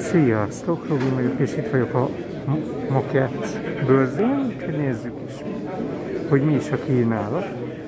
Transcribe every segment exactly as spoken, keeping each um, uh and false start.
Sziasztok, Robin vagyok, és itt vagyok a Makett bőrzén. Nézzük is, hogy mi is a kínálat.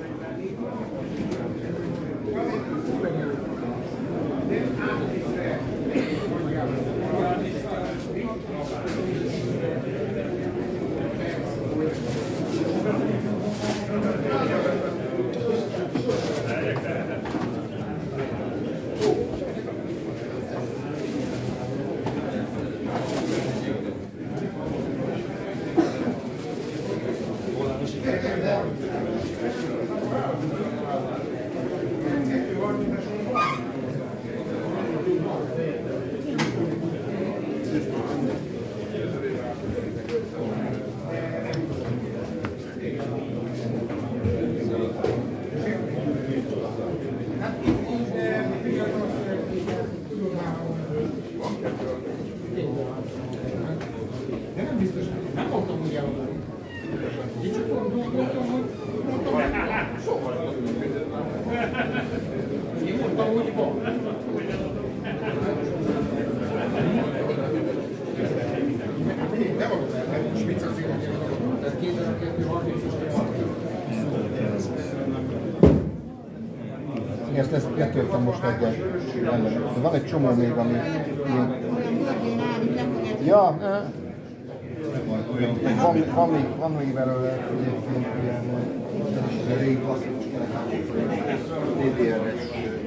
Ezt, ezt letöltem most egyet. Van egy csomó még, ami ilyen... Ja, van, van, még, van még belőle egyébként ilyen régi klasszikus dé dé er-es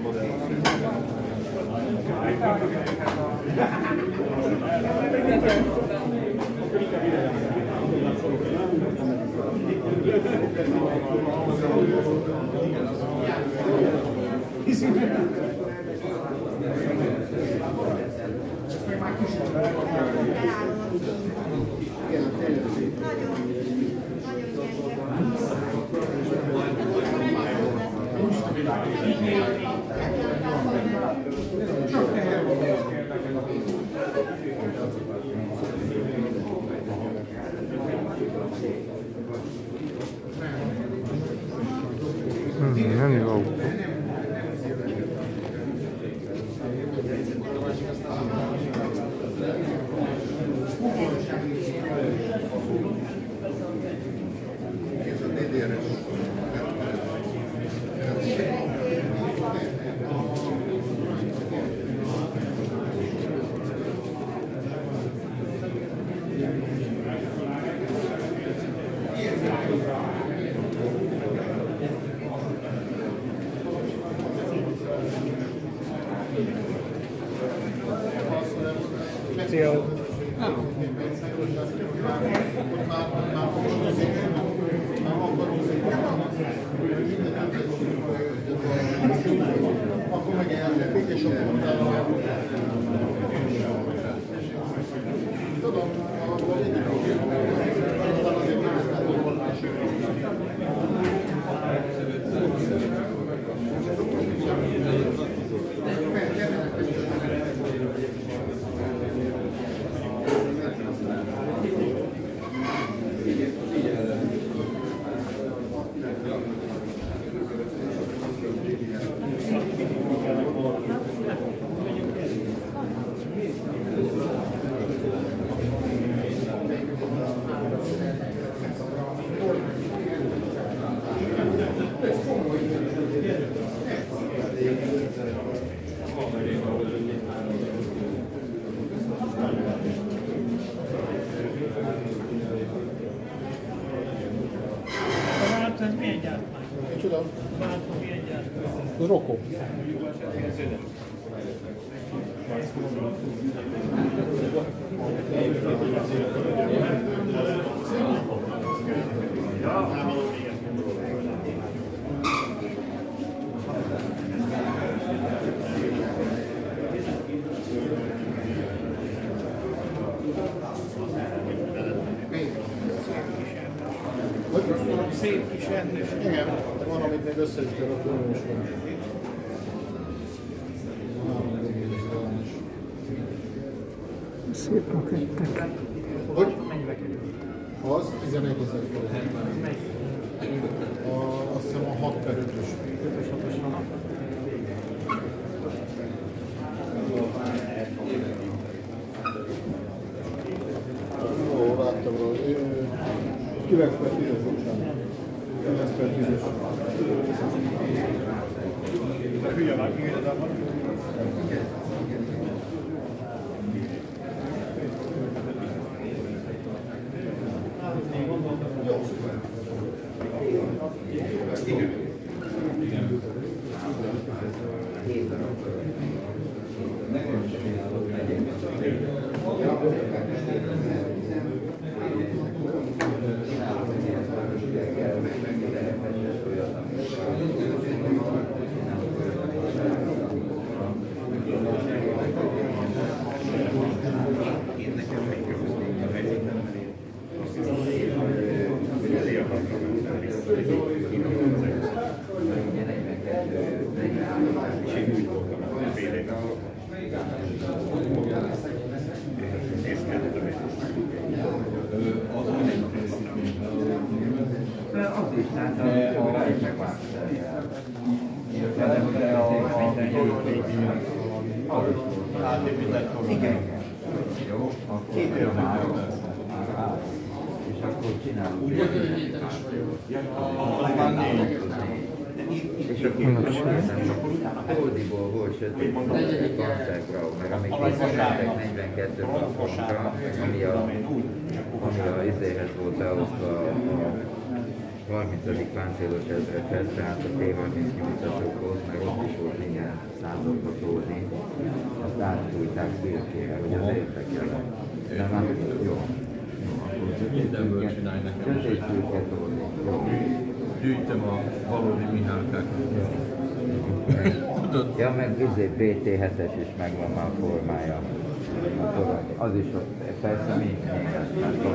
Hmm, nem jó autó. Szia! Akkor meg ellenték, és akkor utána... Tudom, ahol egyik aztán azért nem ezt nem volt másik. Ez milyen gyártmány? Micsoda? Váltó milyen gyártmány? Rokó. Szép kis rendes. Igen, van, amit még össze is kell a különös van. Szép makettek. Hogy? Az tizenegyezer forint. Azt hiszem a hat per ötös. ötös hatos van. kilenc per tízes, bocsánat. kilenc per tízes. Hülye már kivétel van. Igen. Jó, két év már. És akkor csinálunk. Úgy hételes vagyok. És akkor Tódiból volt sötét, Koncegra, meg amikor mentek negyvenkettő pontra, ami a, ami a izéhez volt beosztva a harmincadik páncélos ezredhez, tehát a té harmincnyolcasokhoz, meg ott is volt minden századba Tódi, azt átfújták Szirkére, hogy az érdekel. De már jó. Mindenből csinálj nekem. Sötét szürke Tódi. Jó. Gyűjtöm a valódi Mihálkákat. Ja, meg izé bé té hetes is megvan már a formája. A torony. Az is ott, persze mi német.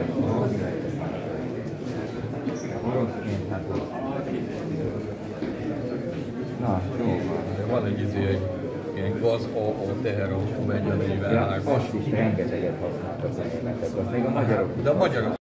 Oroszként, hát ott. Na, jó van. Van egy izé, egy ilyen gaz á á teherautó megy a négyvenhárom. Ja, azt is rengeteget használtak a németek, azt még a magyarok. De a magyarok